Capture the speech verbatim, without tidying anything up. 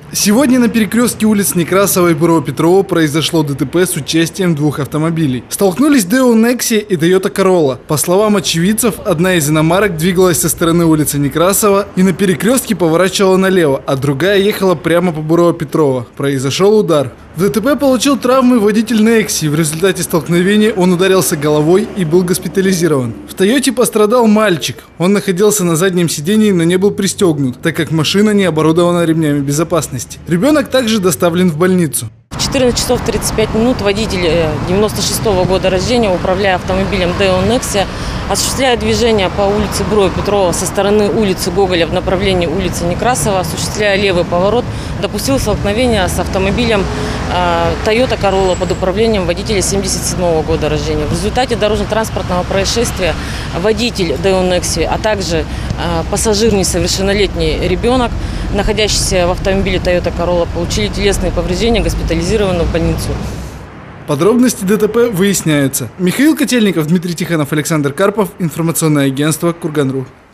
Сегодня на перекрестке улиц Некрасова и Бурова-Петрова произошло ДТП с участием двух автомобилей. Столкнулись Део Некси и Тойота Королла. По словам очевидцев, одна из иномарок двигалась со стороны улицы Некрасова и на перекрестке поворачивала налево, а другая ехала прямо по Бурова-Петрова. Произошел удар. В ДТП получил травмы водитель Некси. В результате столкновения он ударился головой и был госпитализирован. В Тойоте пострадал мальчик. Он находился на заднем сидении, но не был пристегнут, так как машина не оборудована ремнями безопасности. Ребенок также доставлен в больницу. В четырнадцать часов тридцать пять минут водитель девяносто шестого года рождения, управляя автомобилем Део Некси, осуществляя движение по улице Бурова-Петрова со стороны улицы Гоголя в направлении улицы Некрасова, осуществляя левый поворот, допустил столкновение с автомобилем Тойота Королла под управлением водителя семьдесят седьмого года рождения. В результате дорожно-транспортного происшествия водитель Део Некси, а также пассажир несовершеннолетний ребенок, находящийся в автомобиле Тойота Королла, получили телесные повреждения, госпитализированы в больницу. Подробности ДТП выясняются. Михаил Котельников, Дмитрий Тихонов, Александр Карпов. Информационное агентство Курган точка ру.